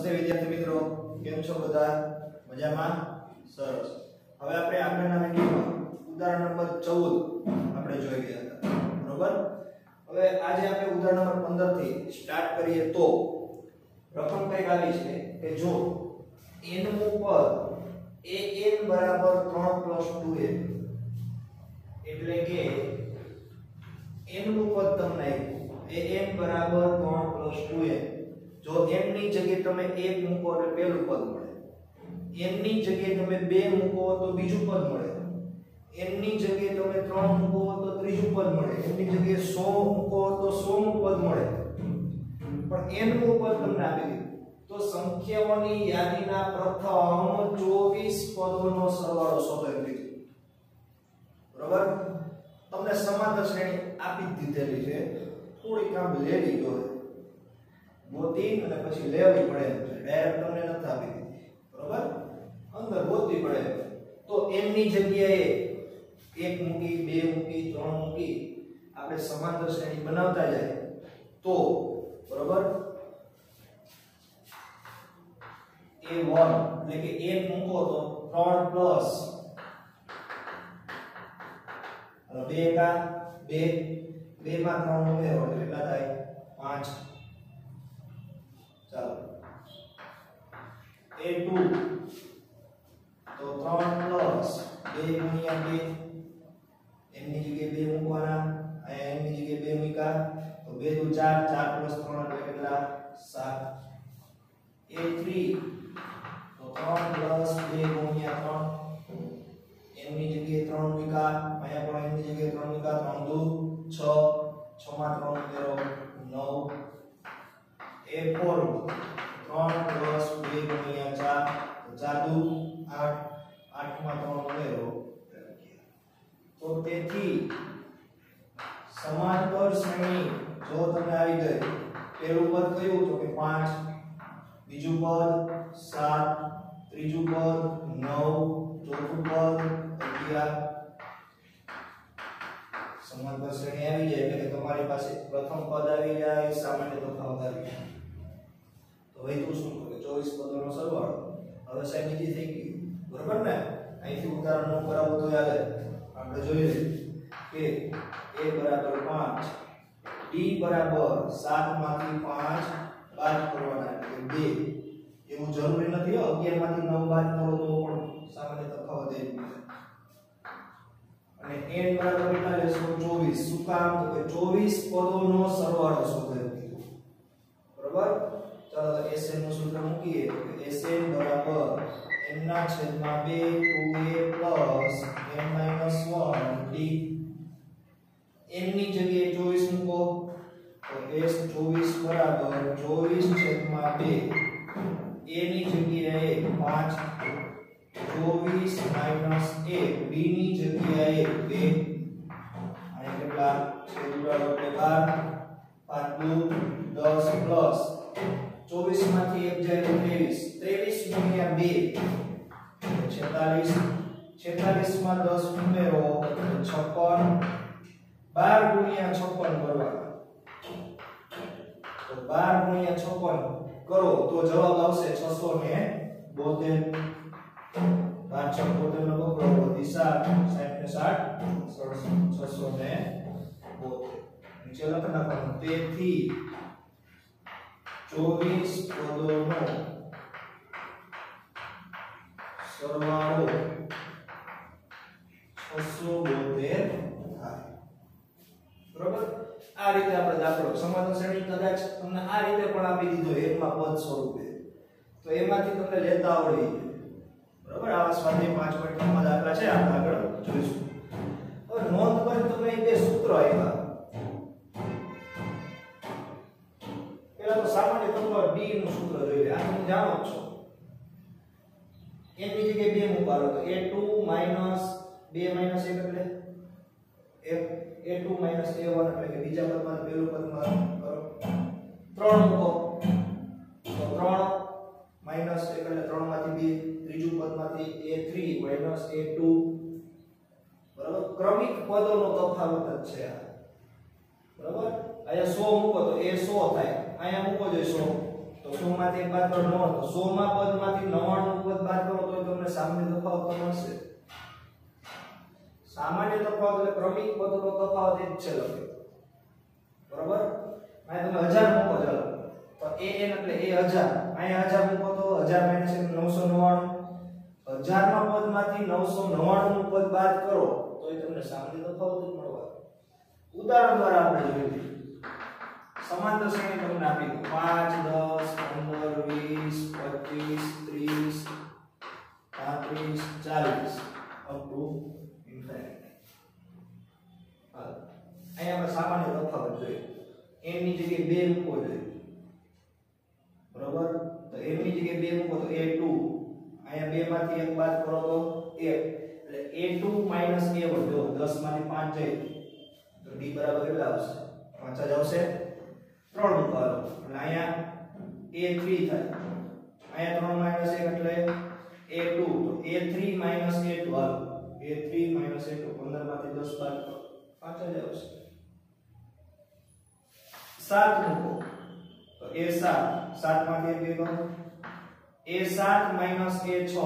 નમસ્તે વિદ્યાર્થી મિત્રો, કેમ છો બધા? મજામાં? સરસ. હવે આપણે આગળના વિડિયોમાં ઉદાહરણ નંબર 14 આપણે જોઈ ગયા હતા. બરોબર? હવે આજે આપણે ઉદાહરણ નંબર 15 થી સ્ટાર્ટ કરીએ તો રકમ કઈક આવી છે કે જો n મું પદ એ n બરાબર 3 + 2n એટલે કે n નું પદ તમને એ n બરાબર 3 + 2n. જો n ની જગ્યાએ તમે 1 મૂકો એટલે પહેલું પદ મળે, n ની જગ્યાએ તમે 2 મૂકો તો બીજું પદ મળે, n ની જગ્યાએ તમે 3 મૂકો તો ત્રીજું પદ મળે, n ની જગ્યાએ 100 મૂકો તો 100મું પદ મળે. પણ n મું પદ તમને આપી દીધું તો સંખ્યાઓની યાદીના પ્રથમ 24 પદોનો સરવાળો શોધો એમ કીધું. બરાબર? તમને સમાંતર શ્રેણી આપી દીધેલી છે, થોડી કામ લેવી જોઈએ, ગોતી અને પછી લેવી પડે એમ છે. ડાયરેક્ટ તમને નથી આપી દીધી. બરાબર? અંદર ગોતવી પડે. તો n ની જગ્યાએ 1 મૂકી, 2 મૂકી, 3 મૂકી આપણે સમાંતર શ્રેણી બનાવતા જાય તો બરાબર a1 એટલે કે 1 મૂકો તો 3 પ્લસ 2 કા 2 2 માં 3 ઉમેરો એટલે કેટલા થાય? 5. ચાલો a2 તો 3 પ્લસ 2 ગુણ્યા 2 n ની જગ્યાએ 2 મૂકવાના, અહીંયા n ની જગ્યાએ 2 મૂક્યા તો 2 દુ 4 4 પ્લસ 3 એટલે કેટલા? 7. a3 તો 3 પ્લસ 2 ગુણ્યા 3 n ની જગ્યાએ 3 મૂક્યા, અહીંયા પણ n ની જગ્યાએ 3 મૂક્યા, 3 દુ 6 6 માં 3 ઉમેરો 9. a4 3 પ્લસ 2 ગુણ્યા 4 4 દુ 8 8 માં 3 ઉમેરો 11. તો તેથી સમાંતર શ્રેણી જો તમને આવી ગઈ, પહેલું પદ કયું તો કે 5, બીજું પદ 7, ત્રીજું પદ 9, ચોથું પદ 11. સમાંતર શ્રેણી આવી જાય એટલે કે તમારી પાસે પ્રથમ પદ આવી જાય, સામાન્ય તફાવત આવી જાય. તો હવે તું શું કરે? 24 પદોનો સરવાળો. હવે સાહેબ બીજી થઈ ગઈ. બરાબર ને? અહીંથી ઉદાહરણ નો કરાવું તો યાદ આપણે જોઈ લઈએ કે a બરાબર 5, d બરાબર 7 માંથી 5 બાદ કરવાના એટલે 2. એવું જરૂરી નથી 11 માંથી 9 બાદ કરો તો પણ સામાન્ય તફાવત એ જ મળે. અને n બરાબર કેટલા લેશો? 24. શું કામ? તો કે 24 પદોનો સરવાળો શોધવાનો કીધું. બરાબર? ચાલો તો Sn નું સૂત્ર મૂકીએ તો કે Sn બરાબર n ના છેદમાં 2 2a n - 1 d. n ની જગ્યાએ 24 મૂકો તો s 24 બરાબર 24 છેદમાં 2 a ની જગ્યાએ 5 24 - 1 b ની જગ્યાએ 2 અને કેટલા છેદ ઉડાડો એટલે 12 5 દુ 10 પ્લસ 24 માંથી 1 જાય તો 23 23 ગુણ્યા 2 46 46 માં 10 ઉમેરો 56 12 ગુણ્યા 56 કરવાના તો 12 ગુણ્યા 56 કરો તો જવાબ આવશે 672. 572 નો બગડો વધી 7 60 ને 60 672. નીચે લખ નાખવાનું. તેથી 24 પદોનો સરવાળો 672 થાય. બરોબર? આ રીતે આપણે દાખલો સમાંતર શ્રેણી કદાચ તમને આ રીતે પણ આપી દીધો એકમાં પદ સ્વરૂપે તો એમાંથી તમને લેતા આવડી જાય. બરોબર? આવા સ્વાધ્યાય 5.3 માં દાખલા છે, આપણે આગળ જોઈશું. હવે નોંધ કરી તમને બે સૂત્રો આપ્યા. પહેલા તો સામાન્ય તફાવત d નું સૂત્ર જોઈએ. આ તમે જાણો જ છો. n ની જગ્યાએ 2 મૂકવાનો તો a2 - 2 - 1 એટલે a2 - a1 એટલે કે બીજા પદમાં પહેલું પદમાં કરો 3 મૂકો તો 3 માઈનસ 1 એટલે 3 માંથી 2, ત્રીજું પદમાંથી a3 - a2. બરાબર? ક્રમિક પદોનો તફાવત જ છે આ. બરાબર? અહીંયા 100 મૂકો તો a 100 થાય, અહીંયા મૂકો જો 100 તો તો 100 માંથી 1 બાદ કરો 99 તો 100 માં પદમાંથી 99 પદ બાદ કરો તો તમને સામાન્ય તફાવત મળશે. સામાન્ય તફાવત એટલે ક્રમિક પદનો તફાવત એ જ છે લખે. બરોબર? આ તમે 1000 મૂકો ચાલો. તો an એટલે a 1000. અહીંયા 1000 મૂકો તો 1000 - 999. 1000 ના પદમાંથી 999 નું પદ બાદ કરો તો એ તમને સામાન્ય તફાવત જ મળવાનો. ઉદાહરણ દ્વારા આપણે જોઈએ. સમાંતર શ્રેણી તમને આપી 5 10 15 20 25 30 35 40 અપ ટુ ઇન્ફિનિટી. અહીંયા આપણે સામાન્ય તફાવત જોઈએ. n ની જગ્યાએ 2 મૂકવો જોઈએ. બરોબર? તો n ની જગ્યાએ 2 મૂકો તો a2. અહીંયા 2 માંથી 1 બાદ કરો તો 1 એટલે a2 - a1 જો 10 માંથી 5 જાય તો d બરાબર કેટલા આવશે? 5 જ આવશે. 3 મૂકો એટલે અહીંયા a3 થાય. અહીંયા 3 - 1 એટલે a2 તો a3 - a2 હાલો a3 - a2 15 માંથી 10 બાદ કરો 5 જ આવશે. 7 મૂકો તો a7 7 માંથી 1 કરો a7 - a6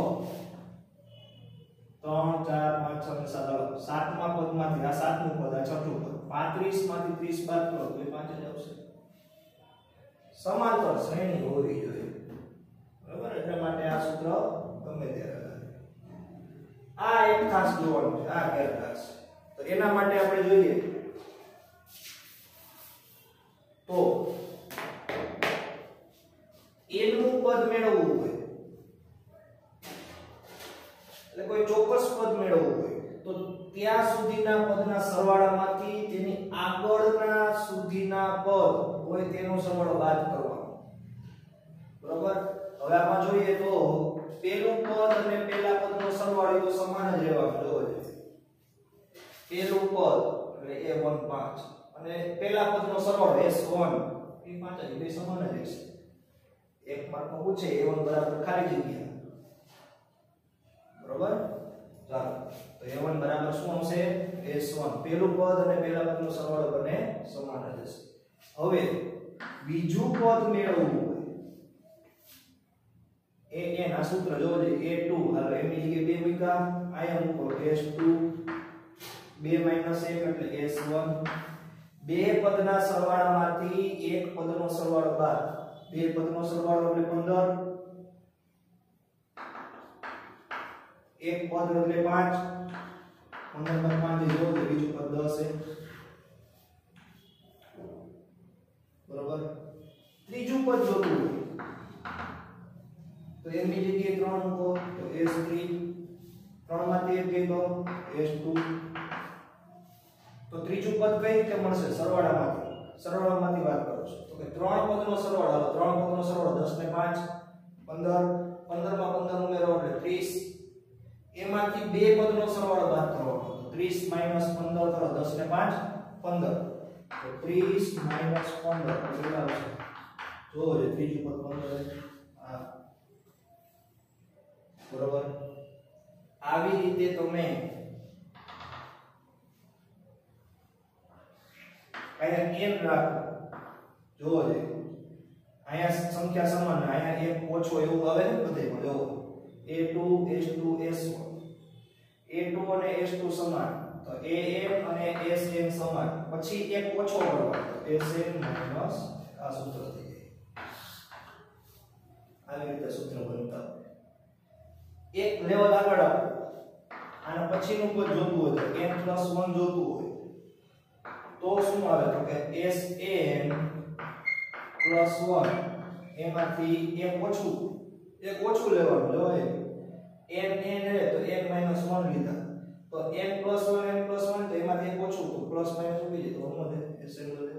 3 4 5 6 7 સાતમા પદમાંથી આ સાતમું પદ આ છઠ્ઠું પદ 35 માંથી 30 બાદ કરો તો એ 5 જ આવશે. સમાંતર શ્રેણી હોવી જોઈએ. બરાબર? એટલા માટે આ સૂત્ર ગમે ત્યારે આ એક ખાસ જોવાનું છે. આ ગેર ખાસ તો એના માટે આપણે જોઈએ તો a નું પદ મેળવવું હોય એટલે કોઈ ચોક્કસ પદ મેળવવું હોય તો ત્યાં સુધીના પદના સરવાળામાંથી તેની આગળના સુધીના પદ હોય તેનો સરવાળો બાદ કરવાનો. બરોબર? હવે આમાં જોઈએ તો પેલું પદ અને પેલા પદનો સરવાળો તો સમાન જ રહેવાનો જોઈએ. પેલું પદ એટલે a1 5 અને પેલા પદનો સરવાળો s1 એ 5 જ બે સમાન જ રહેશે. એક માર્કમાં પૂછે a1 બરાબર ખાલી જગ્યા. બરોબર? ચાલો તો a1 બરાબર શું આવશે? s1. પેલું પદ અને પેલા પદનો સરવાળો બંને સમાન જ હશે. હવે બીજું પદ મેળવવું હોય an આ સૂત્ર જોજો a2 હાલો m ની જગ્યાએ 2 મૂકા અહીંયા મૂકો s2 2 - 1 એટલે s1. બે પદના સરવાળામાંથી એક પદનો સરવાળો બાદ બે પદનો સરવાળો એટલે 15 એક પદ એટલે 5 15 માં 5 જોડો તો બીજું પદ 10 છે. બરોબર? ત્રીજું પદ જોતું હોય તો m ની જગ્યાએ 3 મૂકો તો s3 3 માંથી 1 ગઈ તો s2. તો ત્રીજું પદ કઈ રીતે મળશે? સરવાળામાંથી વાત કરો છો તો કે ત્રણ પદનો સરવાળો 10 ને 5 15 15 માં 15 ઉમેરો એટલે 30 એમાંથી બે પદનો સરવાળો બાદ કરવાનો તો 30 - 15 કરો 10 ને 5 15 તો 30 - 15 કેટલા આવશે? જોજો ત્રીજું પદ 15 આ. બરોબર? આવી રીતે તમે અહીંયા n રાખો. જોજો અહીંયા સંખ્યા સમાન અહીંયા એક ઓછો એવું આવે ને બધેમાં જો a2 s2 s1 a2 અને s2 સમાન તો an અને sn સમાન પછી એક ઓછો કરવાનો sn માઈનસ આ સૂત્ર થઈ જાય. આવી રીતે સૂત્ર બનતા એક લેવલ આગળ આપો અને પછીનું પદ જોતું હોય તો n+1 જોતું હોય તો શું આવે તો કે sn +1 એમાંથી એક ઓછું લેવાનું જો n રે તો n - 1 લીધા તો n+1 તો એમાંથી એક ઓછું તો પ્લસ માઈનસ ઉડી જાય તો વધે sn વધે.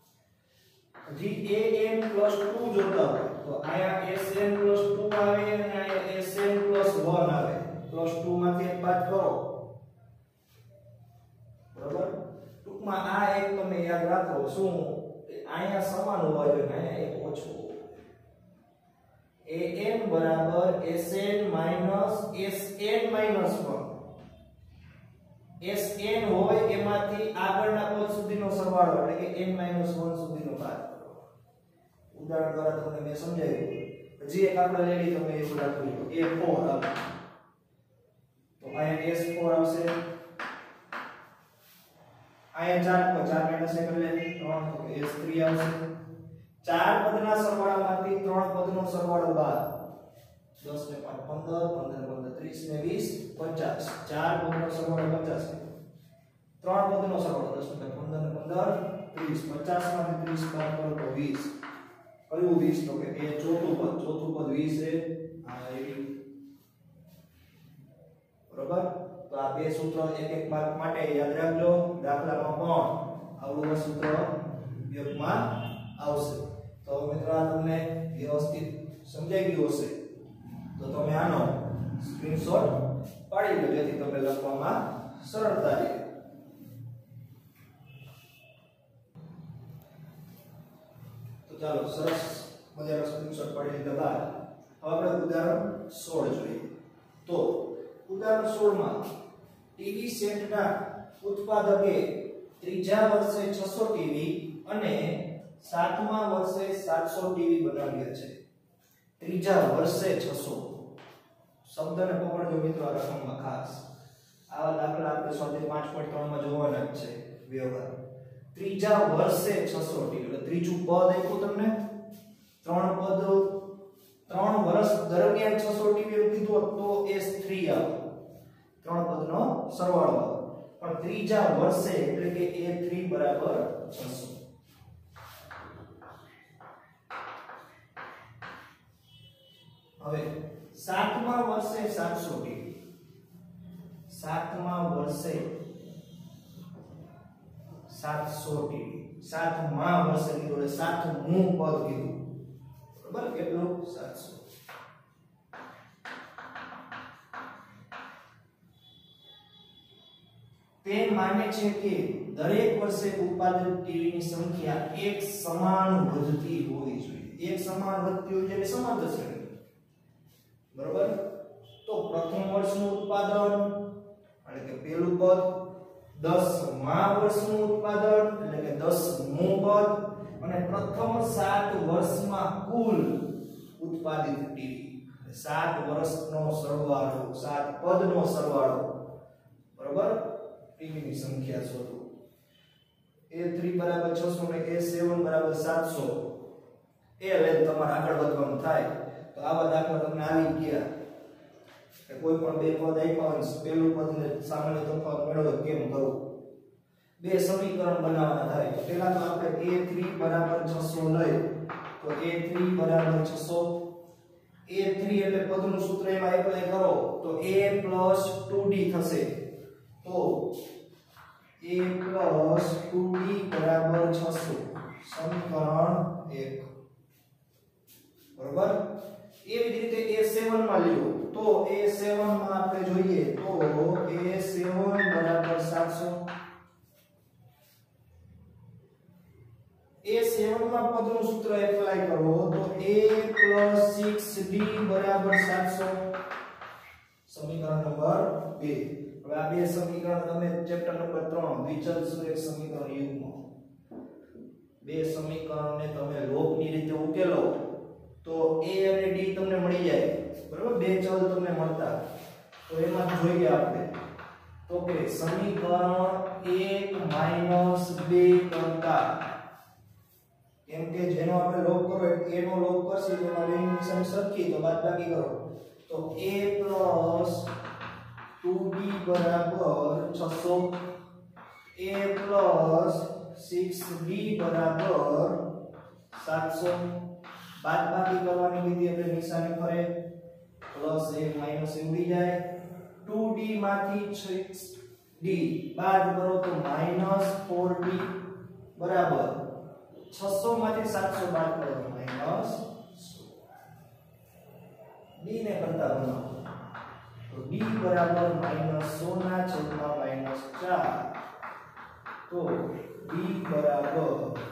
હજી an+2 જોતા હોય તો આયા sn+2 આવે અને આયા sn+1 આવે. +2 માંથી એક બાદ કરો. બરાબર? ટૂંકમાં આ એક તમે યાદ રાખો શું અહીંયા સમાન હોવા જોઈએ અહીંયા એક ઓછું. an બરાબર sn - sn હોય એમાંથી આગળના પદ સુધીનો સરવાળો એટલે કે n - 1 સુધીનો બાદ કરો. ઉદાહરણ દ્વારા તમને મેં સમજાવ્યું હજી એક આપણે લઈ લઈએ તમે એવું રાખજો A4 આવે તો અહીંયા S4 આવશે અહીંયા 4 4 -1 કરી લે 3 તો S3 આવશે 4 પદના સરવાળામાંથી 3 પદનો સરવાળો બાદ 10 ને 5 15 15 ને 15 30 ને 20 50 4 પદનો સરવાળો 50 3 પદનો સરવાળો 10 ને 15 ને 15 30 50 માંથી 30 બાદ કરો તો 20 કયું 20 તો કે એ ચોથું પદ 20 છે આ એ બરોબર તો આ બે સૂત્ર એક એક માર્ક માટે યાદ રાખજો દાખલામાં પણ આવડું સૂત્ર ઉપયોગમાં આવશે તો મિત્રો આ તમને વ્યવસ્થિત સમજાઈ ગયું હશે તો તમે આનો સ્ક્રીનશોટ પાડી લો જેથી તમને લખવામાં સરળતા રહે તો ચાલો સરસ મજાનો સ્ક્રીનશોટ પાડી લીધા બાદ હવે આપણે ઉદાહરણ 16 જોઈએ તો ઉદાહરણ 16 માં ટીવી સેટના ઉત્પાદકે ત્રીજા વર્ષે 600 ટીવી અને સાતમા વર્ષે 700 ટીવી બનાવ્યા છે ત્રીજા વર્ષે 600 શબ્દને પકડજો મિત્રો આ રકમમાં ખાસ આવા દાખલા આપણે સ્વાધ્યાય 5.3 માં જોવાના જ છે વ્યવહાર ત્રીજા વર્ષે 600 ટીવી એટલે ત્રીજું પદ આપ્યું તમને ત્રણ વર્ષ દરમિયાન 600 ટીવી કીધું તો S3 આવે ત્રણ પદનો સરવાળો આવે પણ ત્રીજા વર્ષે એટલે કે A3 બરાબર 600 હવે સાતમા વર્ષે 700 ટીવી સાતમા વર્ષે 700 ટીવી સાતમા વર્ષે કીધું એટલે સાતમું પદ કીધું બરાબર કેટલું 700 તે માને છે કે દરેક વર્ષે ઉત્પાદિત ટીવીની સંખ્યા એક સમાન વધતી હોવી જોઈએ એક સમાન વધતી હોય એટલે સમાંતર શ્રેણી બરાબર તો પ્રથમ વર્ષનું ઉત્પાદન એટલે કે પહેલું પદ 10મા વર્ષનું ઉત્પાદન એટલે કે 10મું પદ અને પ્રથમ 7 વર્ષમાં કુલ ઉત્પાદિત ટીવી 7 વર્ષનો સરવાળો 7 પદનો સરવાળો બરાબર ટીવીની સંખ્યા શોધો A3 બરાબર 600 ને A7 બરાબર 700 એ લઈને તમારે આગળ વધવાનું થાય તો આવા દાખલા તમને આવી ગયા કે કોઈ પણ બે પદ આપ્યા હોય પહેલું પદને સામાન્ય તફાવત મેળવો કેમ કરવું બે સમીકરણ બનાવવાના થાય પહેલા તો આપણે A3 બરાબર 600 લઈ તો A3 બરાબર 600 A3 એટલે પદનું સૂત્ર એમાં એપ્લાય કરો તો A 2D થશે તો A 2D બરાબર 600 સમીકરણ 1 બરાબર એવી જ રીતે A7 માં લ્યો તો A7 માં આપણે જોઈએ તો A7 બરાબર 700 A7 માં પદનું સૂત્ર એપ્લાય કરો તો A 6D બરાબર 700 સમીકરણ નંબર 2 હવે આ બે સમીકરણ તમે ચેપ્ટર નંબર 3 દ્વિચલ સુરેખ સમીકરણ યુગમાં બે સમીકરણને તમે લોભની રીતે ઉકેલો તો A અને D તમને મળી જાય બરાબર બે ચલ તમને મળતા તો એમાં જોઈએ આપણે તો કે સમીકરણ 1 - 2 કરતા કેમ કે જેનો આપણે લોભ કરો A નો લોભ કરશી તો એમાં બેની નિશાની સરખી તો બાદબાકી કરો તો A 2D બરાબર 600 A 6D બરાબર 700 બાદબાકી કરવાની વિધિ એટલે નિશાની ફરે પ્લસ એ માઈનસ એ ઉડી જાય 2D માંથી 6D બાદ કરો તો માઈનસ 4D બરાબર 600 માંથી 700 બાદ કરો તો માઈનસ D ને કરતા બનાવો તો D બરાબર -100 ના છેદમાં -4 તો D બરાબર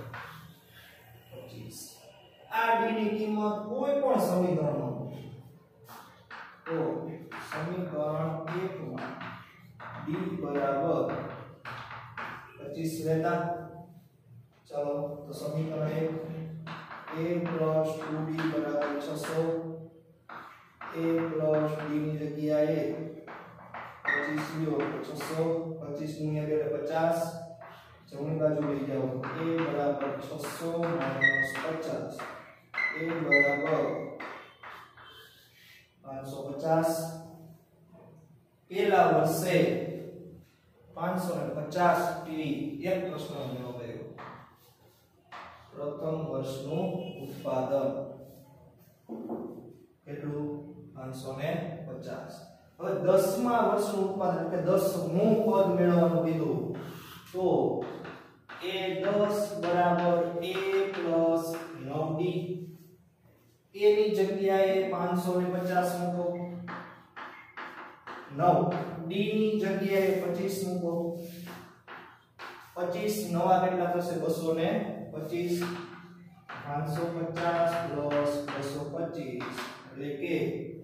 25 આ D ની કિંમત કોઈ પણ સમીકરણમાં તો સમીકરણ 1 માં D બરાબર 25 લેતા ચલો તો સમીકરણ 1 a plus 2d બરાબર 600 a plus d ની જગ્યાએ 25 લ્યો 600 25 ગુણ્યા 2 એટલે 50 જમણી બાજુ લઈ જાઓ a બરાબર 600 માઈનસ 50 a બરાબર 550 પેલા વર્ષે 550 ટીવી એક પ્રશ્ન મેળવ્યો ગયો પ્રથમ વર્ષનું ઉત્પાદન કેટલું 550 હવે 10મા વર્ષનું ઉત્પાદન એટલે 10મું પદ મેળવવાનું કીધું તો a10 બરાબર a plus 9d a ની જગ્યાએ 550 મૂકો 9 d ની જગ્યાએ 25 મૂકો 25 નવા કેટલા થશે 225 550 plus 225 એટલે કે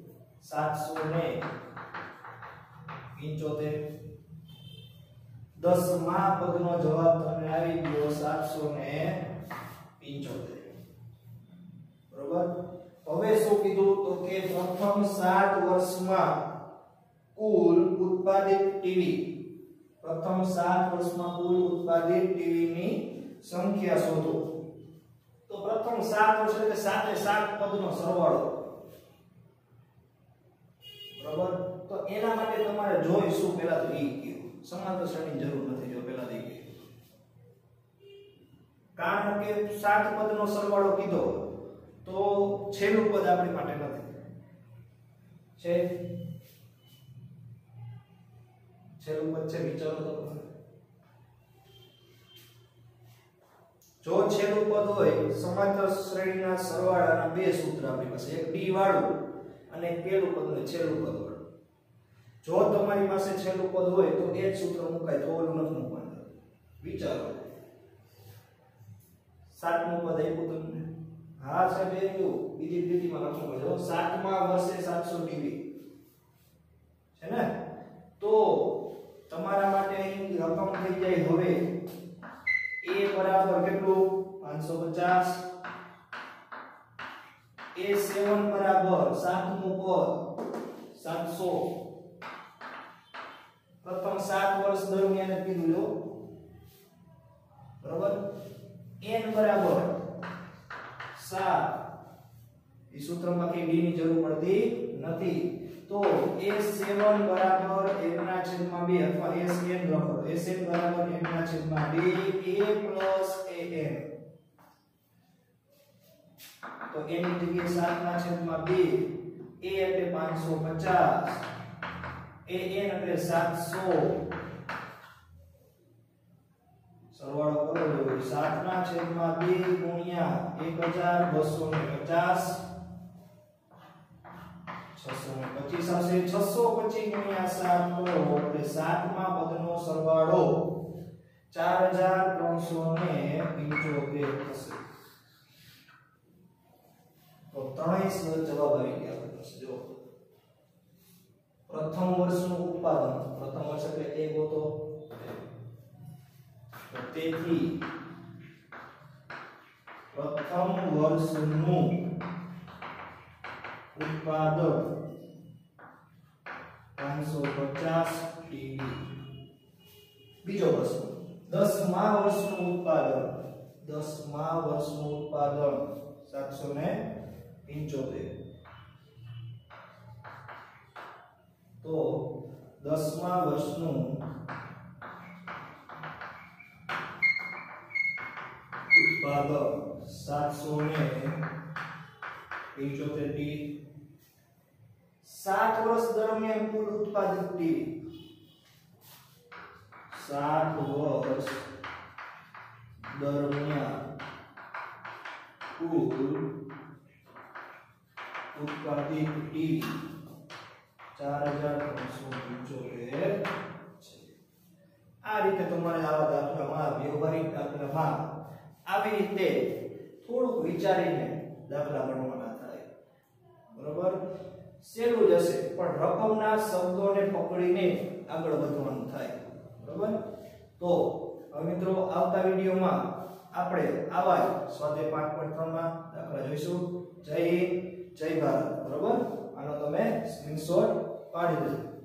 775 10મા પદનો જવાબ તમને આવી ગયો 775 બરોબર હવે શું કીધું તો કે પ્રથમ 7 વર્ષમાં કુલ ઉત્પાદિત ટીવી પ્રથમ 7 વર્ષમાં કુલ ઉત્પાદિત ટીવી ની સંખ્યા શોધો તો પ્રથમ 7 વર્ષ એટલે સાતે 7 પદનો સરવાળો બરોબર તો એના માટે તમારે જોઈશું પહેલા તો ઈ કયો સમાંતર શ્રેણી જરૂર નથી જો પહેલા દઈ ગઈ કારણ કે 7 પદનો સરવાળો કીધો તો છેલ્લું પદ આપણી માટે નથી છે છેલ્લું પદ છે વિચારો તો જો છેલ્લું પદ હોય સમાંતર શ્રેણીના સરવાળાના બે સૂત્ર આપણી પાસે એક d વાળું અને એક પેલું પદ ને છેલ્લું પદ વાળું જો તમારી પાસે છેલ્લું પદ હોય તો એ જ સૂત્ર મુકાય તો ઓલું નથી મૂકવાનું વિચારો 7મું પદ આપ્યું તમને હા સાહેબ એ જો બીજી લીટીમાં લખવું પડે 7મા વર્ષે 700 ટીવી છે ને તો તમારા માટે અહીં રકમ થઈ જાય હવે a બરાબર કેટલું 550 a7 બરાબર 7મું પદ 700 પ્રથમ 7 વર્ષ દરમિયાન કીધું લો બરાબર n બરાબર 7 ઈ સૂત્રમાં કે d ની જરૂર પડતી નથી તો a7 બરાબર 1/2 અથવા sn લખો sn બરાબર 1/2 a plus an તો n ની જગ્યાએ 7/2 a એટલે 550 an એટલે 700 સરવાળો કરો 7/2 ગુણ્યા 1250 625 આવશે 625 ગુણ્યા 7 કરો એટલે 7મા પદનો સરવાળો 4375 થશે તો ત્રણેય જવાબ આવી ગયા બસ જો પ્રથમ વર્ષનું ઉત્પાદન પ્રથમ વર્ષ એટલે એ ગોતો તેથી પ્રથમ વર્ષનું ઉત્પાદન 550 ટીવી બીજો પ્રશ્ન 10મા વર્ષનું ઉત્પાદન 775 તો 10મા વર્ષનું ઉત્પાદન 775 ટી 7 વર્ષ દરમિયાન કુલ ઉત્પાદિત ટી 7 વર્ષ દરમિયાન કુલ ઉત્પાદિત ટી 4375 છે આ રીતે તમારે આવા દાખલામાં વ્યવહારિક દાખલામાં આવી રીતે થોડુંક વિચારીને દાખલા ગણવાના થાય બરોબર સેલું જ હશે પણ રકમના શબ્દોને પકડીને આગળ વધવાનું થાય બરોબર તો હવે મિત્રો આવતા વિડિયોમાં આપણે આવા સ્વાધ્યાય 5.3 માં દાખલા જોઈશું. જય હિન્દ, જય ભારત. બરોબર, આનો તમે સ્ક્રીનશોટ પાડી દેજો.